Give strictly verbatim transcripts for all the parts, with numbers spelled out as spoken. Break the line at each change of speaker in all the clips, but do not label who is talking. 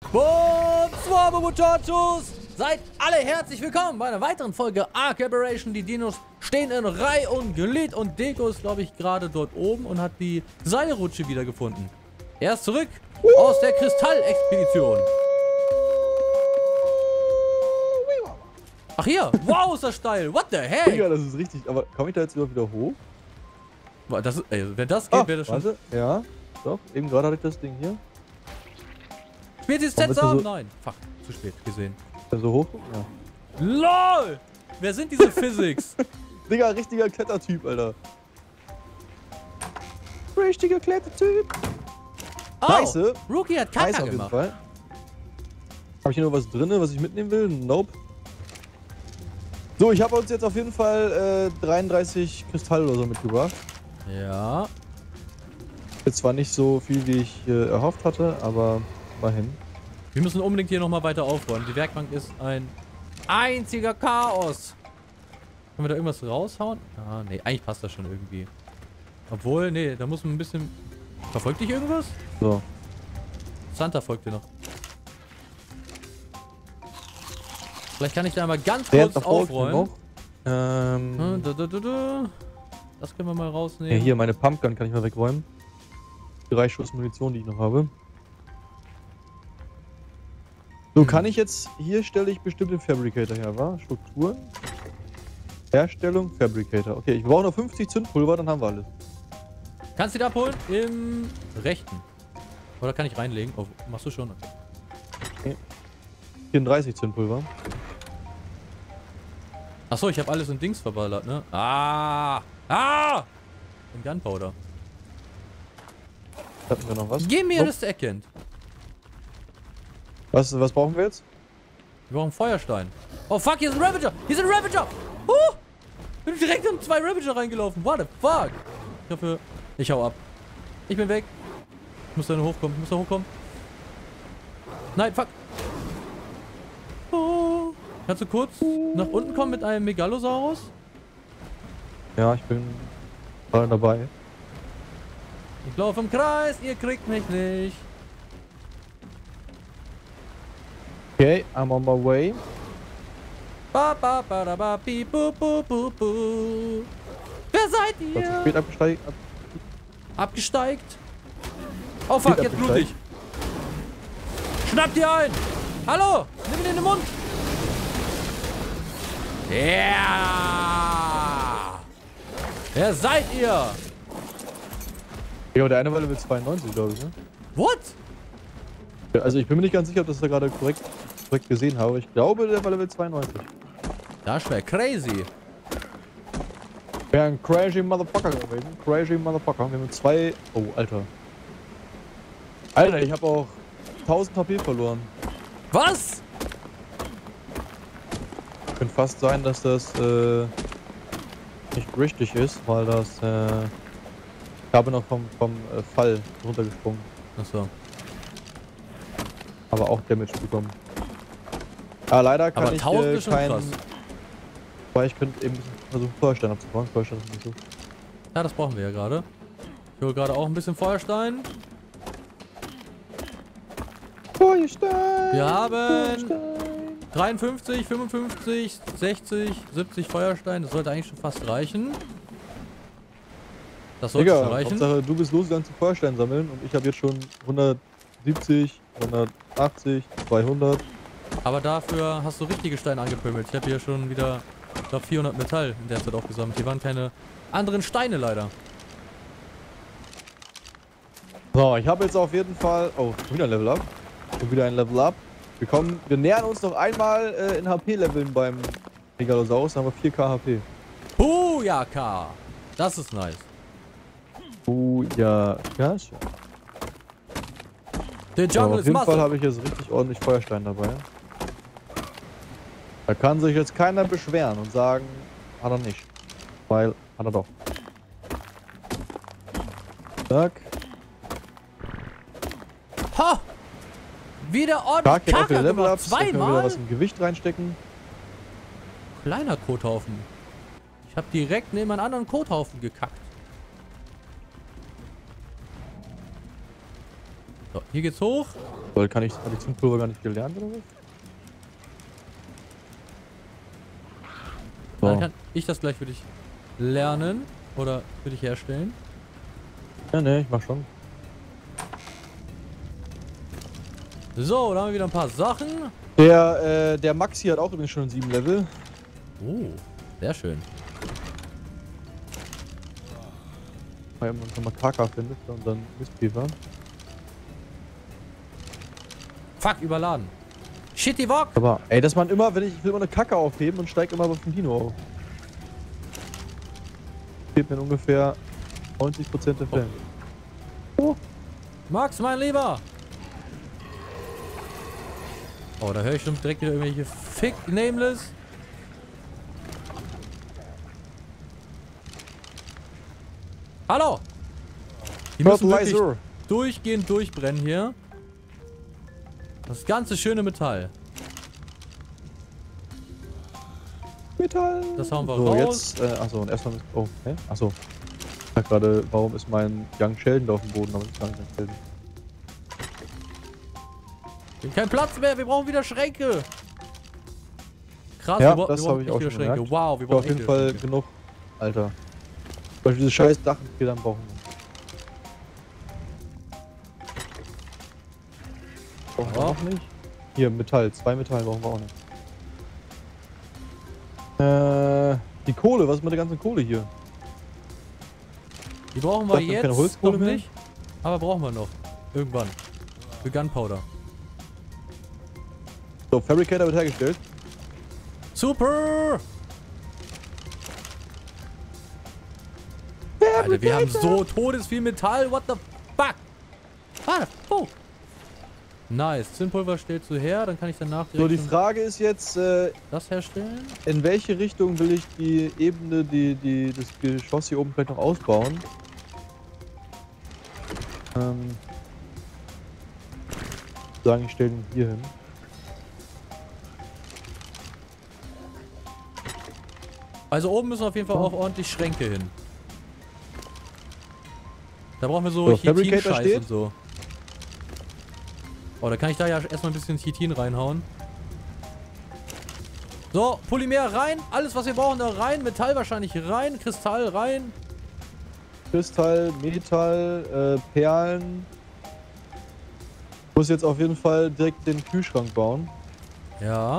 Bonsoir, Muchachos! Seid alle herzlich willkommen bei einer weiteren Folge Ark Aberration. Die Dinos stehen in Reihe und Glied und Deko ist, glaube ich, gerade dort oben und hat die Seilrutsche wiedergefunden. Er ist zurück aus der Kristallexpedition. Ach hier, wow, ist das steil. What the heck?
Digga, das ist richtig. Aber komme ich da jetzt überhaupt wieder hoch?
Das, ey, wenn das geht,
ah,
wäre das schon...
Warte, ja. Doch, eben gerade hatte ich das Ding hier.
Spielt sie Sets haben? So Nein. Fuck, zu spät gesehen.
So hoch? Ja.
LOL! Wer sind diese Physics?
Digga, richtiger Klettertyp, Alter. Richtiger Klettertyp.
Oh,
Scheiße.
Rookie hat Kaka
Scheiße auf jeden
gemacht.
Fall. Habe ich hier noch was drin, was ich mitnehmen will? Nope. So, ich habe uns jetzt auf jeden Fall äh, dreiunddreißig Kristalle oder so mitgebracht.
Ja.
Jetzt zwar nicht so viel, wie ich äh, erhofft hatte, aber immerhin.
Wir müssen unbedingt hier nochmal weiter aufräumen. Die Werkbank ist ein einziger Chaos. Können wir da irgendwas raushauen? Ah, nee, eigentlich passt das schon irgendwie. Obwohl, nee, da muss man ein bisschen... Verfolgt dich irgendwas?
So.
Santa folgt dir noch. Vielleicht kann ich da mal ganz
Der
kurz aufräumen.
Ähm,
da, da, da, da. Das können wir mal rausnehmen.
ja, hier, meine Pumpgun kann ich mal wegräumen. Die drei Schuss Munition, die ich noch habe. So,
Hm.
kann ich jetzt... Hier stelle ich bestimmt den Fabricator her, wa? Strukturen. Herstellung, Fabricator. Okay, ich brauche noch fünfzig Zündpulver, dann haben wir alles.
Kannst du die abholen? Im rechten. Oder kann ich reinlegen? Oh, machst du schon?
Okay. vierunddreißig Zündpulver.
Achso, ich habe alles in Dings verballert, ne? Ah! Ah! In Gunpowder.
Hatten wir noch was?
Gib mir
Nope.
das erkennt.
Was, was brauchen wir jetzt?
Wir brauchen Feuerstein. Oh fuck, hier ist ein Ravager! Hier ist ein Ravager! Huh! Bin direkt in zwei Ravager reingelaufen. What the fuck? Ich hoffe, ich hau ab. Ich bin weg. Ich muss da nur hochkommen. Ich muss da hochkommen. Nein, fuck. Oh. Kannst du kurz nach unten kommen mit einem Megalosaurus?
Ja, ich bin gerade dabei.
Ich laufe im Kreis, ihr kriegt mich nicht.
Okay, I'm on my way.
Ba, ba, ba, da, ba, bi, bu, bu, bu, bu. Wer seid
War zu
ihr?
spät abgesteigt. Ab
Abgesteigt. Oh fuck, jetzt blutig. Schnapp dir ein. Hallo, nimm ihn in den Mund. Ja. Yeah. Wer seid ihr?
Ja, der eine war Level zweiundneunzig, glaube ich, ne?
What?
Ja, also ich bin mir nicht ganz sicher, ob das da gerade korrekt, korrekt gesehen habe. Ich glaube, der war Level zweiundneunzig.
Das wäre crazy.
Wäre ein crazy Motherfucker gewesen. Crazy Motherfucker. Wir haben zwei... Oh, Alter. Alter, ich habe auch tausend H P verloren.
Was?
Könnte fast sein, dass das äh, nicht richtig ist, weil das... Äh, ich habe noch vom, vom äh, Fall runtergesprungen.
Achso.
Aber auch Damage bekommen. Ah, leider kann
Aber
ich
tausend
äh,
ist schon
kein...
krass.
Weil ich könnte eben versuchen, Feuerstein abzubauen. Feuerstein ist nicht so.
Ja, das brauchen wir ja gerade. Ich hole gerade auch ein bisschen Feuerstein.
Feuerstein!
Wir haben
Feuerstein.
dreiundfünfzig, fünfundfünfzig, sechzig, siebzig Feuerstein. Das sollte eigentlich schon fast reichen. Das sollte
Digga,
schon reichen.
Hauptsache, du bist losgegangen zum Feuerstein sammeln und ich habe jetzt schon hundertsiebzig, hundertachtzig, zweihundert.
Aber dafür hast du richtige Steine angepömmelt. Ich habe hier schon wieder, ich glaube, vierhundert Metall in der Zeit aufgesammelt. Hier waren keine anderen Steine leider.
So, ich habe jetzt auf jeden Fall... Oh, schon wieder ein Level Up. Schon wieder ein Level Up. Wir kommen, wir nähern uns noch einmal äh, in H P-Leveln beim Megalosaurus. Dann haben wir vier K H P.
Booyaka! Das ist nice.
Oh ja, ja, schon.
Der
So,
Jungle
auf
ist
jeden Fall
Masse.
habe ich jetzt richtig ordentlich Feuerstein dabei. Da kann sich jetzt keiner beschweren und sagen, hat er nicht. Weil, hat er doch. Zack.
Ha! Wieder
Stark,
ordentlich
jetzt auch wieder
Kaka
Level
gemacht.
Ups. Da können wir wieder
Zweimal?
was im Gewicht reinstecken.
Kleiner Kothaufen. Ich habe direkt neben einen anderen Kothaufen gekackt. So, hier geht's hoch.
Weil kann ich, habe ich Zündpulver gar nicht gelernt oder was? So.
Dann kann ich das gleich für dich lernen oder für dich herstellen.
Ja, ne, ich mach schon.
So, da haben wir wieder ein paar Sachen.
Der, äh, der Maxi hat auch übrigens schon sieben Level.
Oh, sehr schön.
Weil man schon mal Kaka findet und dann Mistkäfer.
Fuck, überladen. Shitty Wok.
Aber, ey, dass man immer, wenn ich, ich will immer eine Kacke aufheben und steig immer auf den Dino auf. Fehlt mir in ungefähr neunzig Prozent der Fälle.
Oh. Max, mein Lieber. Oh, da höre ich schon direkt wieder irgendwelche Fick Nameless. Hallo! Die müssen wirklich durchgehend durchbrennen hier. Das ganze schöne Metall.
Metall!
Das hauen wir
so,
raus.
Jetzt, äh, achso, und erstmal ist. Oh, hä? Achso. Ich sag gerade, warum ist mein Young Sheldon da auf dem Boden? Aber ich kann nicht Sheldon.
Kein Platz mehr, wir brauchen wieder Schränke. Krass,
Ja,
wir,
das
wir brauchen
habe ich
echt
auch
wieder
schon
Schränke.
gemerkt.
Wow, wir
Ich
brauchen
auf jeden
echt
Fall
wieder Schränke.
genug. Alter. Weil diese scheiß Dachfedern brauchen wir. Brauchen wir
Ja.
auch nicht. Hier, Metall. Zwei Metall brauchen wir auch nicht. Äh, die Kohle. Was ist mit der ganzen Kohle hier?
Die brauchen wir
Sagt man keine
jetzt
Holzkohle
noch
mehr?
nicht. Aber brauchen wir noch. Irgendwann. Für Gunpowder.
So, Fabricator wird hergestellt.
Super! Alter, wir haben so todesviel Metall. What the fuck? Ah, oh. Nice. Zündpulver stellst du her, dann kann ich danach direkt
So, die
schon
Frage ist jetzt, äh,
das herstellen.
in welche Richtung will ich die Ebene, die, die, das Geschoss hier oben vielleicht noch ausbauen? Ähm, sagen, ich stelle ihn hier hin.
Also oben müssen auf jeden Fall
Oh.
auch ordentlich Schränke hin. Da brauchen wir so,
So, Fabricator
Chitin-Scheiß
steht.
und so. Oh, da kann ich da ja erstmal ein bisschen Chitin reinhauen. So, Polymer rein. Alles, was wir brauchen, da rein. Metall wahrscheinlich rein. Kristall rein.
Kristall, Metall, äh, Perlen. Ich muss jetzt auf jeden Fall direkt den Kühlschrank bauen.
Ja.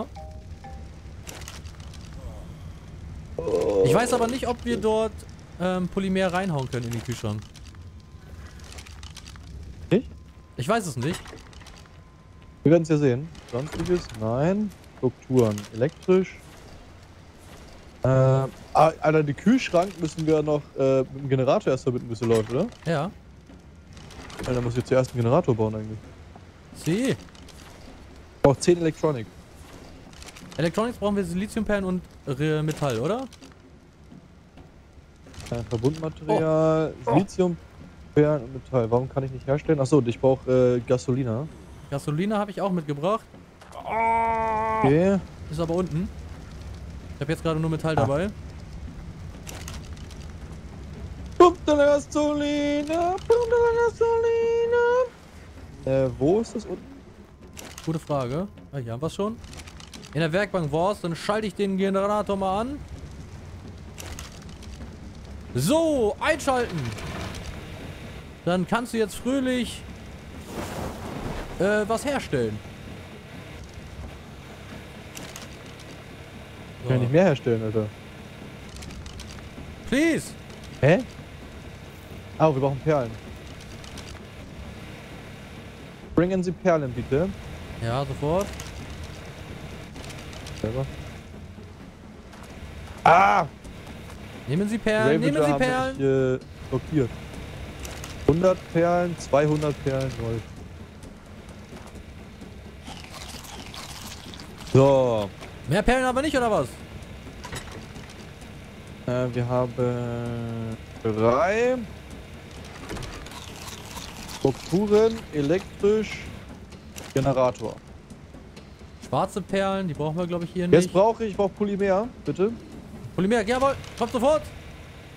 Ich weiß aber nicht, ob wir dort ähm, Polymer reinhauen können in den Kühlschrank.
Nicht?
Ich weiß es nicht.
Wir werden es ja sehen. Sonstiges? Nein. Strukturen. Elektrisch. Äh, ah, Alter, den Kühlschrank müssen wir noch äh, mit dem Generator erst verbinden, bis er läuft, oder?
Ja.
Alter, muss ich jetzt zuerst einen Generator bauen eigentlich.
Sie.
Ich brauche zehn Electronic.
Electronics brauchen wir Siliziumperlen und äh, Metall, oder?
Äh, Verbundmaterial, oh. Siliziumperlen und Metall. Warum kann ich nicht herstellen? Achso, ich brauche äh, Gasolina.
Gasolina habe ich auch mitgebracht.
Okay.
Ist aber unten. Ich habe jetzt gerade nur Metall ah. dabei.
Pumpt deine Gasolina, pumpt deine Gasolina. Äh, wo ist das unten?
Gute Frage. Ah, hier haben wir es schon. In der Werkbank war's, dann schalte ich den Generator mal an. So, einschalten. Dann kannst du jetzt fröhlich äh, was herstellen.
Ich kann nicht mehr herstellen, Alter.
Please.
Hä? Ah, wir brauchen Perlen. Bringen Sie Perlen, bitte.
Ja, sofort.
Selber. Ah!
Nehmen Sie Perlen, nehmen Sie Perlen.
Ich, äh, blockiert. hundert Perlen, zweihundert Perlen, Gold. So.
Mehr Perlen aber nicht, oder was?
Äh, wir haben drei Strukturen, elektrisch, Generator.
Schwarze Perlen, die brauchen wir, glaube ich, hier nicht.
Jetzt brauche ich, ich brauche Polymer, bitte.
Polymer, jawohl, kommt sofort.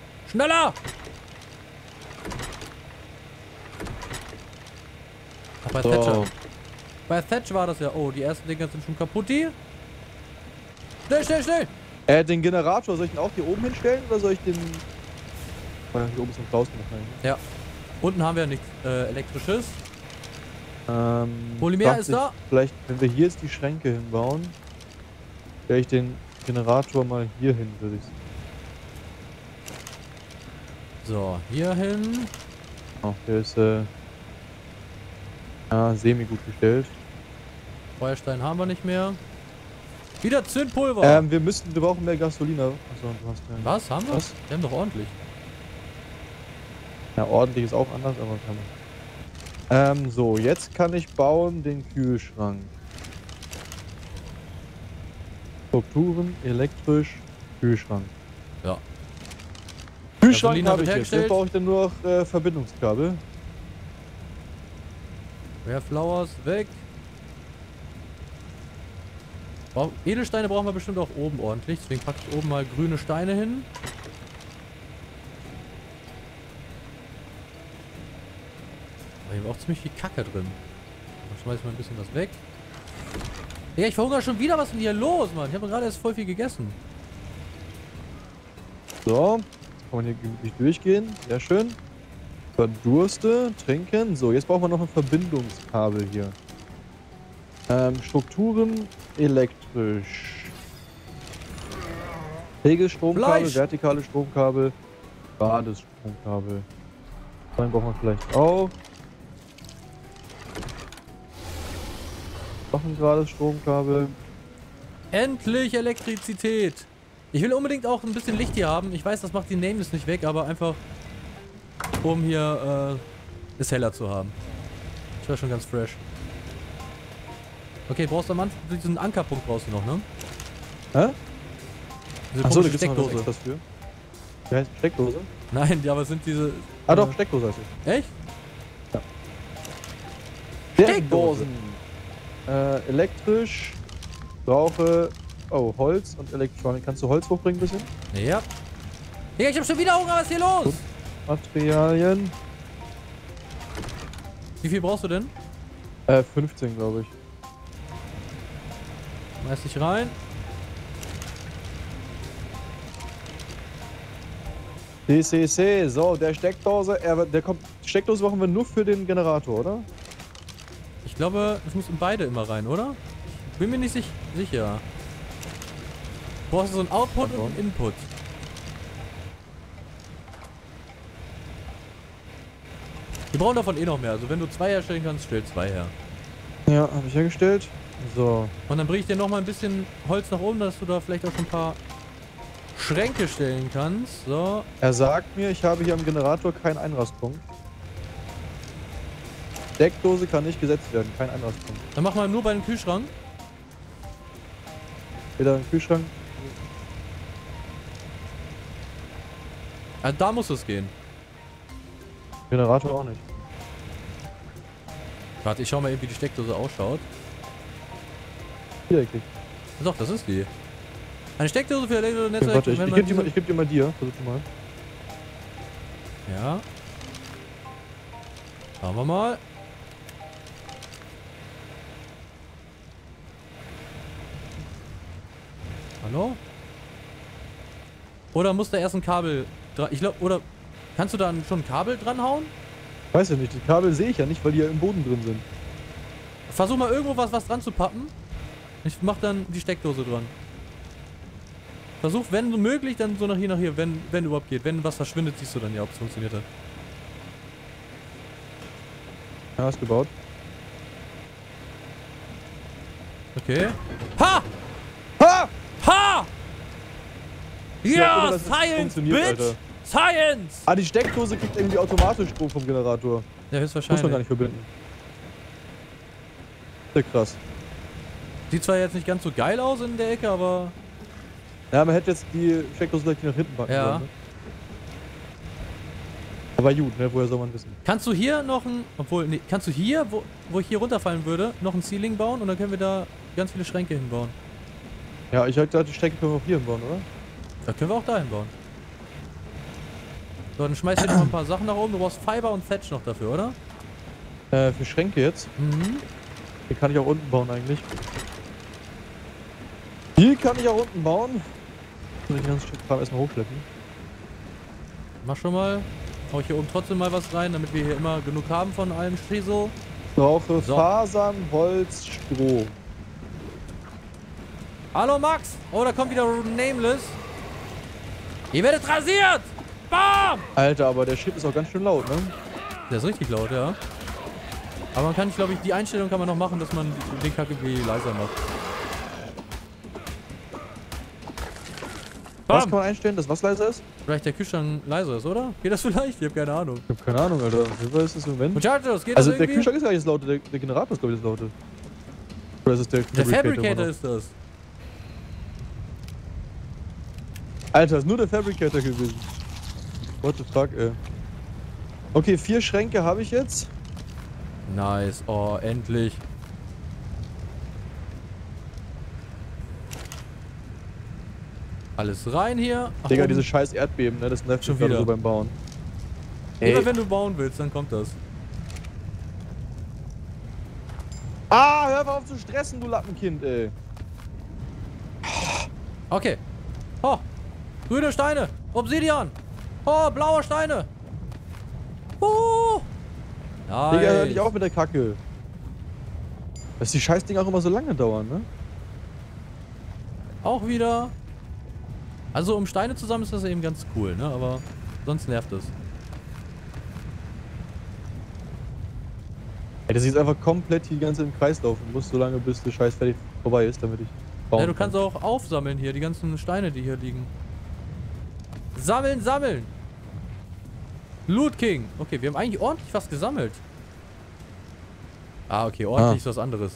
Schneller! Bei
So.
Thatcher. Bei Thatch war das ja. Oh, die ersten Dinger sind schon kaputt. Die. Schnell, schnell, schnell!
Äh, den Generator, soll ich den auch hier oben hinstellen oder soll ich den... Ja, hier oben ist ein draußen wahrscheinlich.
Ja. Unten haben wir nichts äh, Elektrisches.
Ähm,
Polymer
dachte
ist
ich,
da.
Vielleicht, wenn wir hier jetzt die Schränke hinbauen, stelle ich den Generator mal hier hin, würde ich sagen.
So, hier hin.
Oh, der ist äh, ja, semi gut gestellt.
Feuerstein haben wir nicht mehr. Wieder Zündpulver.
Ähm, wir müssen, wir brauchen mehr Gasolina. Achso, du hast keinen.
Was? Haben wir?
Was?
Wir haben doch ordentlich.
Ja, ordentlich ist auch anders, aber kann man. Ähm, so, jetzt kann ich bauen den Kühlschrank. Strukturen, elektrisch, Kühlschrank.
Ja.
Kühlschrank
Gasolina
habe
wird
ich jetzt. Jetzt
hergestellt.
brauche ich dann nur noch äh, Verbindungskabel.
Rare Flowers weg. Brauch- Edelsteine brauchen wir bestimmt auch oben ordentlich. Deswegen packe ich oben mal grüne Steine hin. Aber hier war auch ziemlich viel Kacke drin. Dann schmeiß ich mal ein bisschen was weg. Ja, ich verhungere schon wieder. Was ist denn hier los, Mann? Ich habe gerade erst voll viel gegessen.
So, kann man hier gemütlich durchgehen. Sehr schön. Verdurste, trinken. So, jetzt brauchen wir noch ein Verbindungskabel hier. Ähm, Strukturen, elektrisch. Regelstromkabel,
Fleisch.
vertikale Stromkabel, Badesstromkabel. Dann brauchen wir vielleicht auch. Noch ein gerades Stromkabel.
Endlich Elektrizität. Ich will unbedingt auch ein bisschen Licht hier haben. Ich weiß, das macht die Nameless nicht weg, aber einfach um hier äh, es heller zu haben. Ich war schon ganz fresh. Okay, brauchst du am Anfang diesen Ankerpunkt brauchst du noch, ne?
Hä?
Diese
Achso, da
komische
gibt's noch was
Steckdose.
extras für. Wie heißt Steckdose?
Nein, die aber sind diese.
Ah
äh,
doch, Steckdose heißt es.
Echt?
Steckdosen. Äh, elektrisch. Brauche. Oh, Holz und Elektronik. Kannst du Holz hochbringen ein bisschen?
Ja. Digga, ich hab schon wieder Hunger, was ist hier los?
Materialien.
Wie viel brauchst du denn?
Äh, fünfzehn, glaube ich.
Schmeiß dich rein.
C C C, so, der Steckdose, er, wird- der kommt. Die Steckdose brauchen wir nur für den Generator, oder?
Ich glaube, es muss in beide immer rein, oder? Ich bin mir nicht sich sicher. Du brauchst so einen Output und einen Input. Wir brauchen davon eh noch mehr. Also wenn du zwei herstellen kannst, stell zwei her.
Ja, habe ich hergestellt. So.
Und dann bringe ich dir noch mal ein bisschen Holz nach oben, dass du da vielleicht auch schon ein paar Schränke stellen kannst. So.
Er sagt mir, ich habe hier am Generator keinen Einrastpunkt. Steckdose kann nicht gesetzt werden, kein Einrastpunkt.
Dann mach mal nur bei dem Kühlschrank.
Wieder im Kühlschrank.
Also da muss es gehen.
Generator auch nicht.
Warte, ich schau mal eben, wie die Steckdose ausschaut.
Hier gekriegt.
Doch, das ist die. Eine Steckdose für Elektro- und
Okay,
Netzwerk.
warte, ich,
wenn
ich
man
geb dir mal,
diese-
ich geb dir mal dir. Versuch du mal.
Ja. Schauen wir mal. Hallo? Oder muss da erst ein Kabel dran? Ich glaube, oder kannst du da schon ein Kabel dranhauen?
Weiß ja nicht, die Kabel sehe ich ja nicht, weil die ja im Boden drin sind.
Versuch mal irgendwo was, was dran zu pappen. Ich mach dann die Steckdose dran. Versuch, wenn so möglich, dann so nach hier, nach hier, wenn, wenn überhaupt geht. Wenn was verschwindet, siehst du dann ja, ob es funktioniert hat.
Ja, ist gebaut.
Okay. Ha!
Ha!
Ha!
Ja,
Ja,
ohne, dass es
Science,
funktioniert,
Bitch!
Alter.
Science!
Ah, die Steckdose kriegt irgendwie automatisch Strom vom Generator.
Ja,
Muss man gar
höchstwahrscheinlich.
nicht verbinden. Sehr krass.
Sieht zwar jetzt nicht ganz so geil aus in der Ecke, aber...
Ja, man hätte jetzt die Steckdose gleich nach hinten packen
Ja.
sollen, ne? Aber gut, ne? Woher soll man wissen?
Kannst du hier noch ein... Obwohl, nee, kannst du hier, wo, wo ich hier runterfallen würde, noch ein Ceiling bauen? Und dann können wir da ganz viele Schränke hinbauen.
Ja, ich hätte gedacht, die Strecke können wir auch hier bauen, oder?
Da können wir auch dahin bauen. So, dann schmeiß ich noch ein paar Sachen nach oben. Du brauchst Fiber und Thatch noch dafür, oder?
Äh, für Schränke jetzt.
Mhm.
Die kann ich auch unten bauen eigentlich. Die kann ich auch unten bauen. Muss ich den ganzen Stück Kram erstmal hochschleppen.
Mach schon mal. Hau ich hier oben trotzdem mal was rein, damit wir hier immer genug haben von allem Schiso.
Ich brauche
So.
Fasern, Holz, Stroh.
Hallo Max! Oh, da kommt wieder Nameless. Ihr werdet rasiert! Bam!
Alter, aber der Shit ist auch ganz schön laut, ne?
Der ist richtig laut, ja. Aber man kann, glaube ich, die Einstellung kann man noch machen, dass man den Kack irgendwie leiser macht.
Was
Bam!
kann man einstellen, dass was leiser ist?
Vielleicht der Kühlschrank leiser ist, oder? Geht das vielleicht? Ich habe keine Ahnung.
Ich hab keine Ahnung, Alter. Wie ist das im Moment?
Muchachos, geht
Also
das
der
irgendwie?
Kühlschrank ist gar nicht das Laute, der, der Generator ist glaube ich das Laute. Oder ist es der
Der
Fabricator?
Fabricator
noch?
ist das.
Alter, ist nur der Fabricator gewesen. What the fuck, ey. Okay, vier Schränke habe ich jetzt.
Nice. Oh, endlich. Alles rein hier. Ach,
Digga,
oben.
diese scheiß Erdbeben, ne? Das nervt
Schon
mich gerade
wieder.
so beim Bauen.
Immer wenn du bauen willst, dann kommt das.
Ah, hör mal auf zu stressen, du Lappenkind, ey.
Okay. Oh, grüne Steine. Obsidian. Oh, blaue Steine. Oh. Nice.
Digga, hör nicht auf mit der Kacke. Dass die scheiß Dinger auch immer so lange dauern, ne?
Auch wieder. Also um Steine zusammen ist das eben ganz cool, ne? Aber sonst nervt es.
Ey, das ist jetzt einfach komplett hier die ganze Zeit im Kreis laufen muss, so lange bis der Scheiß fertig vorbei ist, damit ich bauen
Ja, du
kann.
kannst auch aufsammeln hier, die ganzen Steine, die hier liegen. Sammeln, sammeln! Loot King! Okay, wir haben eigentlich ordentlich was gesammelt. Ah, okay, ordentlich
Ah.
ist was anderes.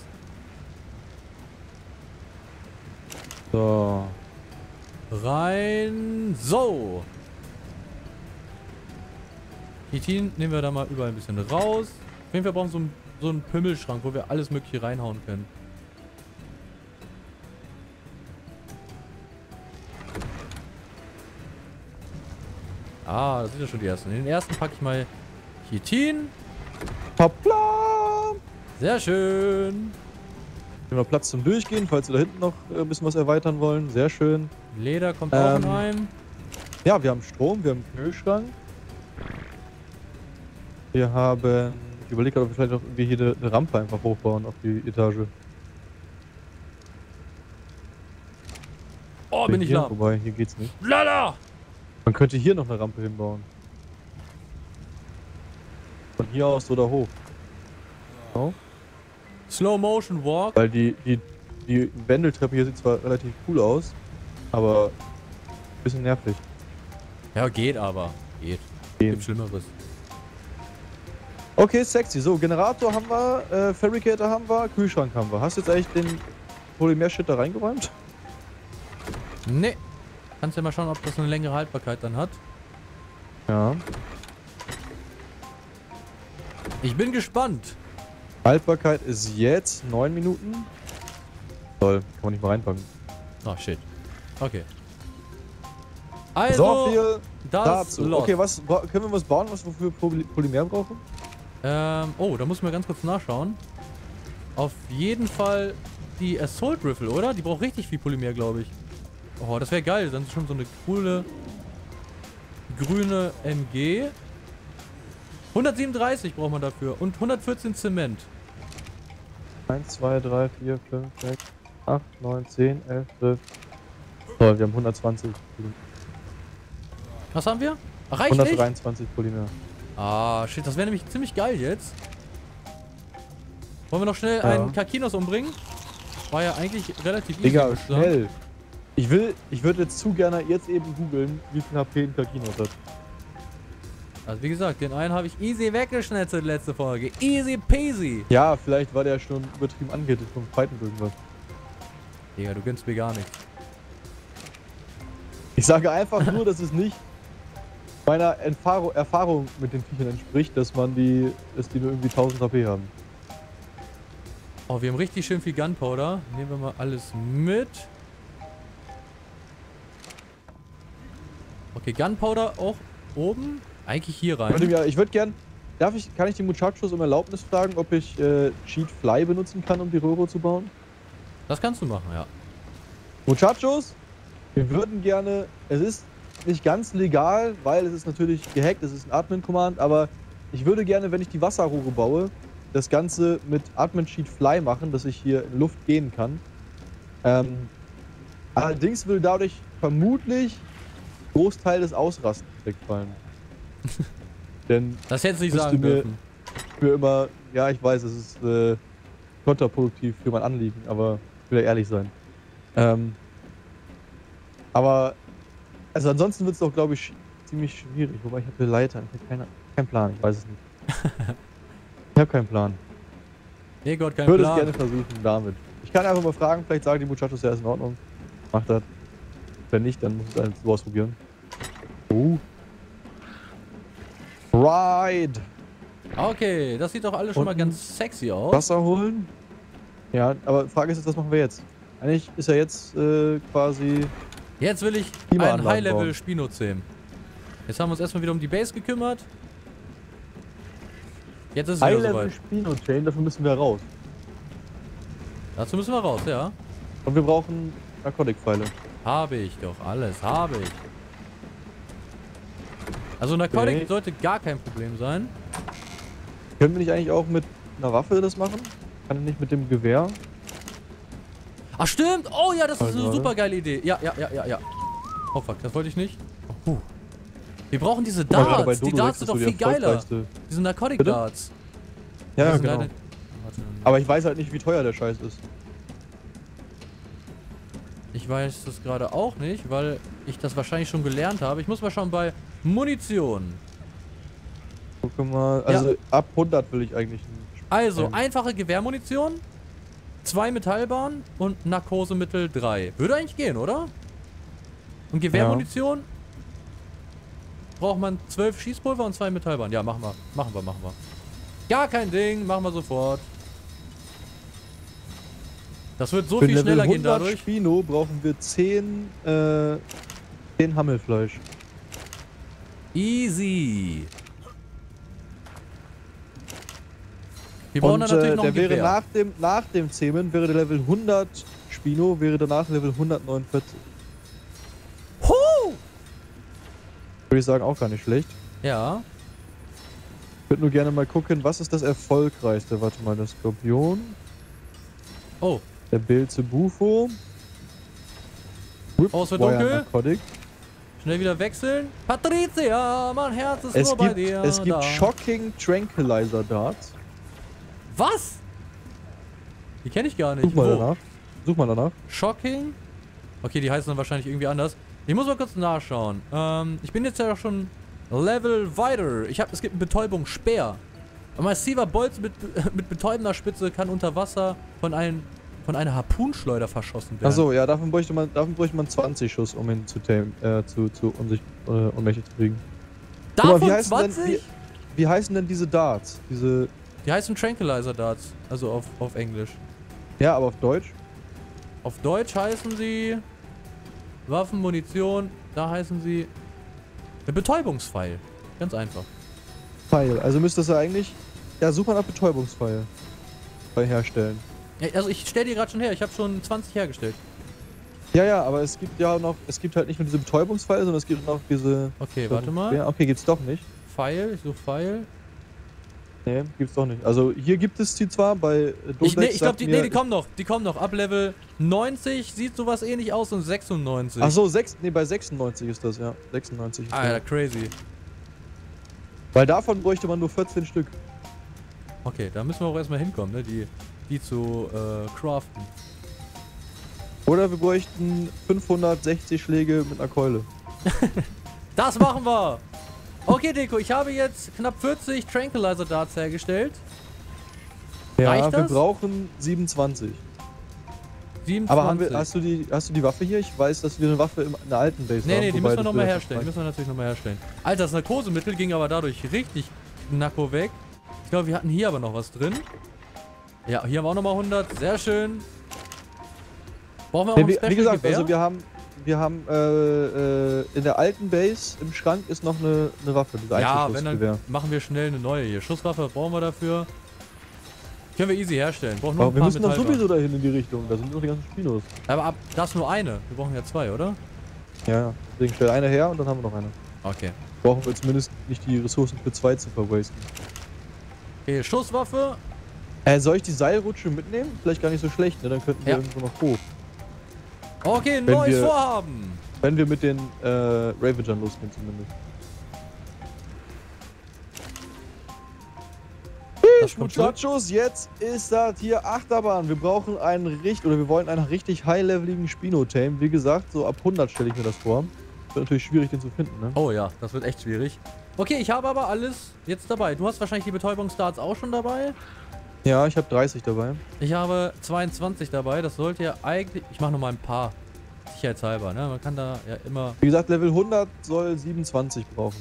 So.
Rein. So. Chitin nehmen wir da mal überall ein bisschen raus. Auf jeden Fall brauchen wir so einen, so einen Pümmelschrank, wo wir alles mögliche reinhauen können. Ah, das sind ja schon die ersten. In den ersten packe ich mal Chitin.
Hoppla!
Sehr schön.
Nehmen wir Platz zum Durchgehen, falls wir da hinten noch äh, ein bisschen was erweitern wollen. Sehr schön.
Leder kommt auch
Ähm,
rein.
Ja, wir haben Strom, wir haben einen Kühlschrank. Wir haben... Ich überlege gerade, ob wir vielleicht noch irgendwie hier eine, eine Rampe einfach hochbauen auf die Etage.
Oh, bin ich
hier,
lahm.
Wobei, hier geht's nicht.
Lala!
Man könnte hier noch eine Rampe hinbauen. Von hier aus oder hoch. So.
Slow Motion Walk.
Weil die, die, die Wendeltreppe hier sieht zwar relativ cool aus, aber ein bisschen nervig.
Ja, geht aber. Geht.
Gehen.
Gibt Schlimmeres.
Okay, sexy. So, Generator haben wir, äh, Fabricator haben wir, Kühlschrank haben wir. Hast du jetzt eigentlich den Polymer-Shit da reingeräumt?
Nee. Kannst ja mal schauen, ob das eine längere Haltbarkeit dann hat.
Ja.
Ich bin gespannt.
Haltbarkeit ist jetzt neun Minuten. Toll, kann man nicht mal reinpacken.
Oh, shit. Okay. Also,
so viel
das
dazu.
Lost.
Okay, was bra- können wir was bauen, was wir für Poly Polymer brauchen?
Ähm, oh, da muss man ganz kurz nachschauen. Auf jeden Fall die Assault Rifle, oder? Die braucht richtig viel Polymer, glaube ich. Oh, das wäre geil. Dann ist schon so eine coole grüne M G. hundertsiebenunddreißig braucht man dafür. Und hundertvierzehn Zement.
eins, zwei, drei, vier, fünf, sechs, acht, neun, zehn, elf, zwölf. Toll, wir haben hundertzwanzig.
Was haben wir? Ach, reicht nicht?
hundertdreiundzwanzig Polymer.
Ah, shit. Das wäre nämlich ziemlich geil jetzt. Wollen wir noch schnell
Ja.
einen Kakinos umbringen? War ja eigentlich relativ easy.
Digga,
bislang.
schnell. Ich will, ich würde jetzt zu gerne jetzt eben googeln, wie viel H P ein Kakinos hat.
Also wie gesagt, den einen habe ich easy weggeschnetzelt letzte Folge. Easy peasy.
Ja, vielleicht war der schon übertrieben angehittet vom Fighten irgendwas.
Digga, du gönnst mir gar nichts.
Ich sage einfach nur, dass es nicht meiner Erfahrung, Erfahrung mit den Viechern entspricht, dass man die, dass die nur irgendwie tausend H P haben.
Oh, wir haben richtig schön viel Gunpowder. Nehmen wir mal alles mit. Okay, Gunpowder auch oben. Eigentlich hier
Ich würde
rein.
mir- ich würde gern, darf ich, kann ich die Muchachos um Erlaubnis fragen, ob ich äh, Cheat Fly benutzen kann, um die Röhre zu bauen?
Das kannst du machen, ja.
Muchachos, wir würden gerne, es ist nicht ganz legal, weil es ist natürlich gehackt, es ist ein Admin-Command, aber ich würde gerne, wenn ich die Wasserrohre baue, das Ganze mit Admin Cheat Fly machen, dass ich hier in Luft gehen kann. Ähm, allerdings würde dadurch vermutlich Großteil des Ausrastens wegfallen. Denn
Das hättest du nicht
müsste
sagen
mir,
dürfen.
mir immer, ja, ich weiß, es ist äh, kontraproduktiv für mein Anliegen, aber ich will ja ehrlich sein. Ähm, aber, also ansonsten wird es doch, glaube ich, ziemlich schwierig. Wobei ich habe eine Leiter, ich habe keine, keinen Plan, ich weiß es nicht. Ich habe keinen Plan.
Nee, Gott, kein
Ich würde
Plan.
es gerne versuchen damit. Ich kann einfach mal fragen, vielleicht sagen die Muchachos, ja, ist in Ordnung. Macht das. Wenn nicht, dann muss ich es so ausprobieren. Oh. Ride!
Okay, das sieht doch alles schon mal
Und
ganz sexy aus.
Wasser holen? Ja, aber Frage ist jetzt, was machen wir jetzt? Eigentlich ist ja jetzt äh, quasi...
Jetzt will ich ein
Klimaanlagen
High-Level
bauen.
Spinozem. Jetzt haben wir uns erstmal wieder um die Base gekümmert. Jetzt ist es wieder
High-Level
soweit.
Spino-Chain, dafür müssen wir raus.
Dazu müssen wir raus, ja.
Und wir brauchen Narkotikpfeile.
Habe ich doch, alles habe ich. Also Narkotik
Okay.
sollte gar kein Problem sein.
Können wir nicht eigentlich auch mit einer Waffe das machen? Kann ich nicht mit dem Gewehr?
Ach stimmt! Oh ja, das ist
Also,
eine
oder?
super geile Idee. Ja, ja, ja, ja, ja. Oh fuck, das wollte ich nicht. Oh, puh. Wir brauchen diese
Guck mal, gerade
Darts. Die
Dodo
Darts
Rex
sind
ist
doch
so
viel
die
geiler.
erfolgreichste-
Diese Narcotic
Bitte?
Darts.
Ja,
Das
ja,
sind
genau.
leider- Warte.
Aber ich weiß halt nicht, wie teuer der Scheiß ist.
Ich weiß das gerade auch nicht, weil ich das wahrscheinlich schon gelernt habe. Ich muss mal schauen bei Munition.
Guck mal, also ab hundert will ich eigentlich einen
Also,
Ähm.
einfache Gewehrmunition, zwei Metallbahnen und Narkosemittel drei. Würde eigentlich gehen, oder? Und Gewehrmunition braucht man zwölf Schießpulver und zwei Metallbahnen. Ja, machen wir. Machen wir, machen wir. Gar kein Ding, machen wir sofort. Das wird so
Für
viel
Level
schneller gehen
hundert
dadurch.
Spino brauchen wir zehn, äh, zehn Hammelfleisch.
Easy. Wir brauchen
Und
dann natürlich
äh,
noch
der
ein
wäre
Gewehr.
nach dem, nach dem Zähmen, wäre der Level hundert Spino, wäre danach Level hundertneunundvierzig.
Huh!
Würde ich sagen, auch gar nicht schlecht.
Ja.
Ich würde nur gerne mal gucken, was ist das erfolgreichste? Warte mal, der Skorpion,
Oh.
der Beelzebufo,
Oh, es wird
Wire
dunkel.
Narcotic.
Schnell wieder wechseln. Patricia, mein Herz ist
Es
nur bei
gibt,
dir.
es gibt
da.
Shocking Tranquilizer Darts.
Was? Die kenne ich gar nicht.
Such mal
Wo?
danach. Such mal danach.
Shocking? Okay, die heißen dann wahrscheinlich irgendwie anders. Ich muss mal kurz nachschauen. Ähm, ich bin jetzt ja schon Level weiter. Ich hab, es gibt einen Betäubungsspeer. Ein massiver Bolzen mit, mit betäubender Spitze kann unter Wasser von, ein, von einer Harpunschleuder verschossen werden.
Achso, ja, davon bräuchte man, davon bräuchte man zwanzig Schuss, um ihn zu, tame, äh, zu, zu unsicht, äh, ohnmächtig zu kriegen. Guck mal,
Davon
wie heißen denn-
zwanzig?
Wie, wie heißen denn diese Darts? Diese.
Die heißen Tranquilizer Darts. Also auf, auf Englisch.
Ja, aber auf Deutsch?
Auf Deutsch heißen sie Waffen, Munition. Da heißen sie der Betäubungspfeil. Ganz einfach.
Pfeil. Also müsste es ja eigentlich. Ja, such mal nach Betäubungspfeil. Bei Herstellen.
Ja, also ich stell dir gerade schon her. Ich habe schon zwanzig hergestellt.
Ja, ja, aber es gibt ja noch. Es gibt halt nicht nur diese Betäubungspfeile, sondern es gibt noch diese.
Okay, warte mal.
Ja, okay, gibt's doch nicht.
Pfeil, ich suche Pfeil.
Nee, gibt's doch nicht. Also hier gibt es die zwar bei äh,
Ich,
Dodex
nee, ich glaube,
sagt
die,
mir-
nee, die kommen noch. Die kommen noch. Ab Level neunzig sieht sowas ähnlich aus und sechsundneunzig.
Ach so, sechs, nee, bei sechsundneunzig ist das, ja. sechsundneunzig. Ist
Alter,
das.
crazy.
Weil davon bräuchte man nur vierzehn Stück.
Okay, da müssen wir auch erstmal hinkommen, ne? Die, die zu äh, craften.
Oder wir bräuchten fünfhundertsechzig Schläge mit einer Keule.
Das machen wir! Okay, Deko, ich habe jetzt knapp vierzig Tranquilizer Darts hergestellt.
Ja,
Reicht
wir
das?
brauchen siebenundzwanzig.
siebenundzwanzig.
Aber haben wir, hast, du die, hast du die Waffe hier? Ich weiß, dass wir eine Waffe in der alten Base
Nee,
haben.
nee, die
wobei
müssen wir
das
nochmal
wieder
herstellen. Die
verstreicht.
müssen wir natürlich nochmal herstellen. Alter, das Narkosemittel ging aber dadurch richtig knacko weg. Ich glaube, wir hatten hier aber noch was drin. Ja, hier haben wir auch nochmal hundert. Sehr schön. Brauchen wir auch
Nee,
ein
wie,
Special
wie gesagt,
Gewehr?
also wir haben, wir haben äh, äh, in der alten Base im Schrank ist noch eine, eine Waffe. Diese
Ja, wenn dann machen wir schnell eine neue hier. Schusswaffe brauchen wir dafür. Können wir easy herstellen. Brauchen nur
Aber
ein
wir
paar
müssen doch
Metallbahnen.
sowieso dahin in die Richtung. Da sind noch die ganzen Spinos.
Aber ab, das ist nur eine. Wir brauchen ja zwei, oder?
Ja, ja. Deswegen stell eine her und dann haben wir noch eine.
Okay.
Brauchen wir zumindest nicht die Ressourcen für zwei zu verwasten.
Okay, Schusswaffe.
Äh, soll ich die Seilrutsche mitnehmen? Vielleicht gar nicht so schlecht, ne? Dann könnten wir
Ja.
irgendwo noch hoch.
Okay,
Wenn
neues
wir-
Vorhaben.
Wenn wir mit den äh, Ravagern losgehen zumindest.
Das kommt gut.
Muchachos, jetzt ist das hier Achterbahn. Wir brauchen einen richtig, oder wir wollen einen richtig high-leveligen Spino-Tame. Wie gesagt, so ab hundert stelle ich mir das vor. Wird natürlich schwierig, den zu finden, ne?
Oh ja, das wird echt schwierig. Okay, ich habe aber alles jetzt dabei. Du hast wahrscheinlich die Betäubungsstarts auch schon dabei.
Ja, ich habe dreißig dabei.
Ich habe zweiundzwanzig dabei. Das sollte ja eigentlich... Ich mache noch mal ein paar. Sicherheitshalber, ne? Man kann da ja immer...
Wie gesagt, Level hundert soll siebenundzwanzig brauchen.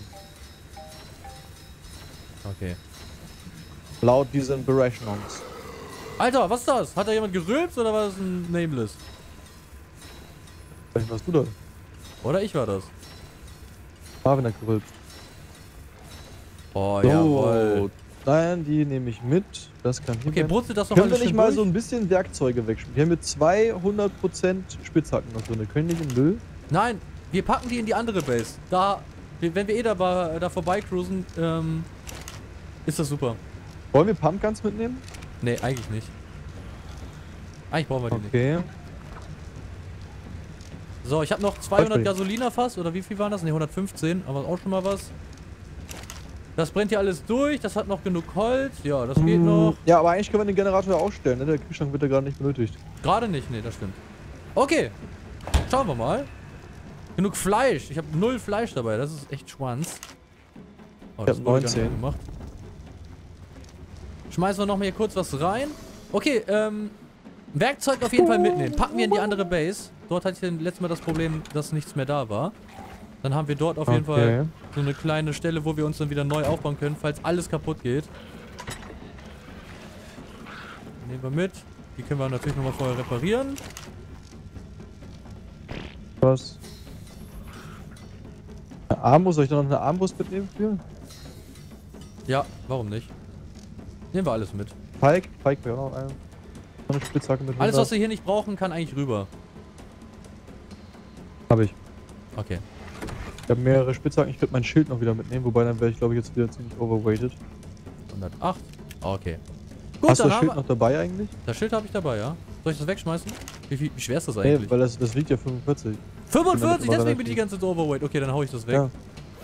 Okay.
Laut diesen Berechnungs.
Alter, was ist das? Hat da jemand gerülpst oder war das ein Nameless?
Vielleicht warst du da.
Oder ich war das.
Marvin hat gerülpt.
Oh,
So,
jawohl.
nein, die nehme ich mit. Das kann hier
Okay,
bleiben.
brutzelt das noch
Können wir
alles
nicht
schön
mal
durch?
so ein bisschen Werkzeuge wegschmeißen? Wir haben mit zweihundert Prozent Spitzhacken noch drin. Können die nicht in Müll?
Nein, wir packen die in die andere Base. Da, wenn wir eh da, da vorbeicruisen, ähm, ist das super.
Wollen wir Pumpguns mitnehmen?
Nee, eigentlich nicht. Eigentlich brauchen wir die nicht.
Okay.
So, ich habe noch zweihundert
Okay.
Gasoliner fast, oder wie viel waren das? Ne, hundertfünfzehn, aber auch schon mal was. Das brennt hier alles durch, das hat noch genug Holz. Ja, das geht noch.
Ja, aber eigentlich können wir den Generator ja ausstellen, ne? Der Kühlschrank wird ja gerade nicht benötigt.
Gerade nicht, ne, das stimmt. Okay, schauen wir mal. Genug Fleisch, ich habe null Fleisch dabei, das ist echt Schwanz. Oh,
Ich
das
hab
wurde gar nicht
neunzehn.
gemacht. Schmeißen wir noch mal hier kurz was rein. Okay, ähm, Werkzeug auf jeden Fall mitnehmen. Packen wir in die andere Base. Dort hatte ich dann letztes Mal das Problem, dass nichts mehr da war. Dann haben wir dort auf jeden
Okay.
Fall so eine kleine Stelle, wo wir uns dann wieder neu aufbauen können, falls alles kaputt geht. Nehmen wir mit. Die können wir natürlich nochmal vorher reparieren.
Was? Eine Armbrust? Soll ich da noch eine Armbrust mitnehmen für?
Ja, warum nicht? Nehmen wir alles mit.
Pike? Pike wäre auch noch eine. Noch eine Spitzhacke mit
Alles, was
hundert.
wir hier nicht brauchen, kann eigentlich rüber.
Habe ich.
Okay.
Ich habe mehrere Spitzhacken. Ich könnte mein Schild noch wieder mitnehmen, wobei dann wäre ich glaube ich jetzt wieder ziemlich overweighted.
hundertacht. Okay. Gut,
Hast du
dann
das
haben
Schild
wir...
noch dabei eigentlich?
Das Schild habe ich dabei, ja. Soll ich das wegschmeißen? Wie, viel, wie schwer ist das
Nee,
eigentlich?
weil das, das wiegt ja fünfundvierzig.
fünfundvierzig,
immer
deswegen bin ich die
relativ-
ganze Zeit overweight. Okay, dann hau ich das weg.
Ja,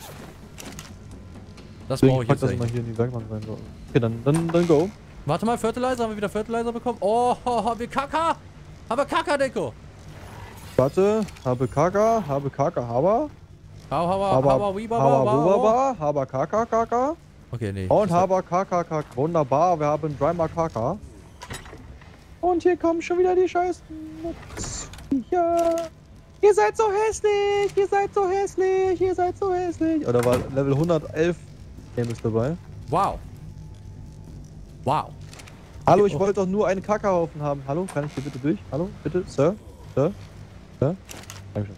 Das
deswegen
brauche ich
pack
jetzt
das mal
eigentlich.
hier in die Werkbank rein. So. Okay, dann, dann, dann go.
Warte mal, Fertilizer, haben wir wieder Fertilizer bekommen? Oh, haben wir Kaka? Haben wir Kaka-Deko?
Warte, habe Kaka, habe Kaka, Haber.
Hau, hau, hau,
Haber,
hau, wiba,
Haber,
baba, oh.
Wubaba, Haber, Kaka, Kaka.
Okay, nee.
Und
das-
Haber, Kaka, Kaka. Wunderbar, wir haben dreimal Kaka. Und hier kommen schon wieder die scheiß Nutzviecher. Ihr seid so hässlich, ihr seid so hässlich, ihr seid so hässlich. Oder war Level hundertelf Game ist dabei.
Wow. Wow.
Hallo,
Okay,
ich
oh.
wollte doch nur einen Kakahaufen haben. Hallo, kann ich hier bitte durch? Hallo, bitte, Sir? Sir? Sir? Dankeschön.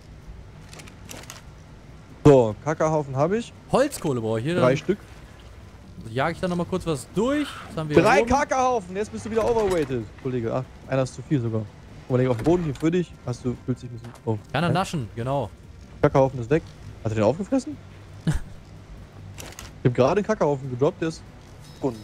So, Kakahaufen habe ich.
Holzkohle brauche ich hier.
Drei
Dann
Stück.
jage ich da nochmal kurz was durch. Das haben wir
Drei
hier oben.
Kakahaufen, jetzt bist du wieder overweighted, Kollege. Ach, einer ist zu viel sogar. Guck mal, auf dem Boden hier für dich. Hast du, fühlt sich ein bisschen. Oh.
Kann er
okay.
naschen, genau.
Kakahaufen ist weg. Hat er den aufgefressen? Ich hab gerade den Kakahaufen gedroppt, der ist unten.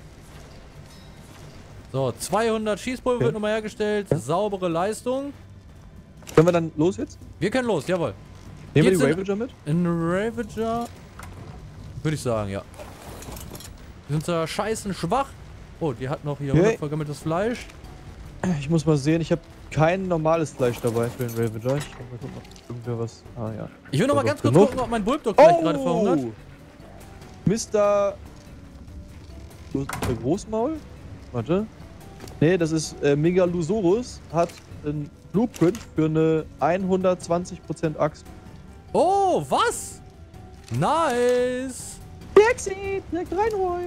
So, zweihundert Schießpulver
Okay.
wird nochmal hergestellt.
Ja.
Saubere Leistung.
Können wir dann los jetzt?
Wir können los, jawohl.
Nehmen wir
Geht's
die
in-
Ravager mit?
In Ravager. Würde ich sagen, ja. Die sind zwar scheißen schwach. Oh, die hat noch hier
Okay.
hundert vergammeltes Fleisch.
Ich muss mal sehen, ich habe kein normales Fleisch dabei für den Ravager. Ich kann mal gucken, ob irgendwer was. Ah ja.
Ich will noch mal
Also
ganz kurz
genug.
gucken, ob mein Bulldog vielleicht gerade verhungert.
Mister Der Großmaul? Warte. Nee, das ist äh, Megalosaurus. Hat ein Blueprint für eine hundertzwanzig Prozent Axt.
Oh, was? Nice.
Taxi! Direkt reinräumen!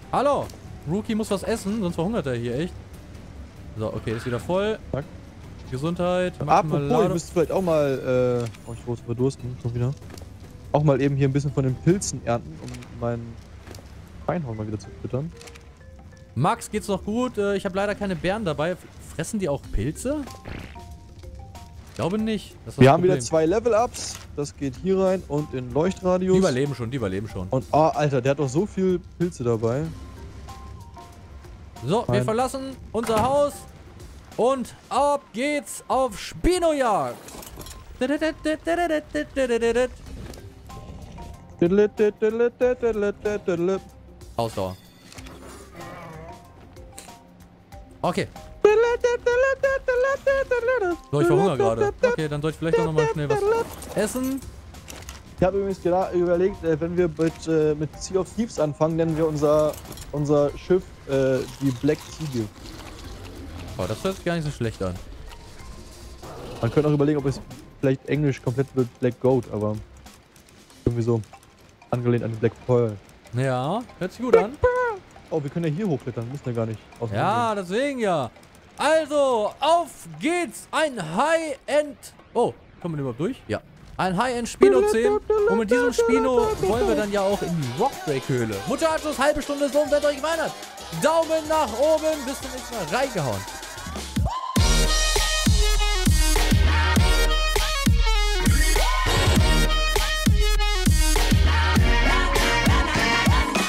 Hallo. Rookie muss was essen, sonst verhungert er hier echt. So, okay, ist wieder voll.
Zack.
Gesundheit.
Apropos, ihr müsst vielleicht auch mal, äh, oh, ich muss verdursten, schon wieder. Auch mal eben hier ein bisschen von den Pilzen ernten, um meinen Feinhorn mal wieder zu füttern.
Max, geht's noch gut? Äh, ich habe leider keine Bären dabei. Fressen die auch Pilze? Ich glaube nicht. Das ist
Wir
das
haben
Problem.
wieder zwei Level-Ups. Das geht hier rein und in Leuchtradius.
Die überleben schon, die überleben schon.
Und, oh, Alter, der hat doch so viel Pilze dabei.
So, wir
Nein.
verlassen unser Haus und ab geht's auf Spinojagd. Ausdauer. Okay. So, ich verhungere gerade. Okay, dann soll ich vielleicht auch nochmal schnell was essen.
Ich habe übrigens gera- überlegt, äh, wenn wir mit, äh, mit Sea of Thieves anfangen, nennen wir unser, unser Schiff äh, die Black Ziege.
Oh, das hört sich gar nicht so schlecht an.
Man könnte auch überlegen, ob es vielleicht Englisch komplett wird Black Goat, aber irgendwie so angelehnt an die Black Pearl.
Ja, hört sich gut an.
Oh, wir können ja hier hochklettern, müssen wir gar nicht.
Ja, deswegen ja. Also, auf geht's. Ein High-End... Oh, kommen wir überhaupt durch? Ja. Ein High-End-Spino-Zehn. Und mit diesem Spino wollen wir dann ja auch in die Rockdrake-Höhle. Mutter Abschluss, halbe Stunde so, und wenn es euch gefallen hat, Daumen nach oben. Bis zum nächsten Mal. Reingehauen.